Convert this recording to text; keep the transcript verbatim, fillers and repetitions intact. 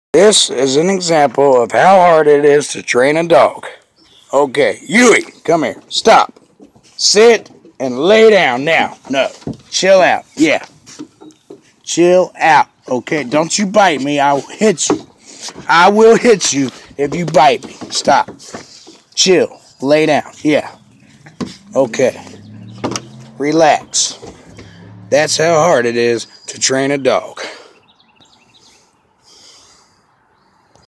This is an example of how hard it is to train a dog. Okay, Yui, come here. Stop. Sit and lay down now. No. Chill out. Yeah. Chill out. Okay, don't you bite me. I will hit you. I will hit you if you bite me. Stop. Chill. Lay down. Yeah. Okay. Relax. That's how hard it is to train a dog.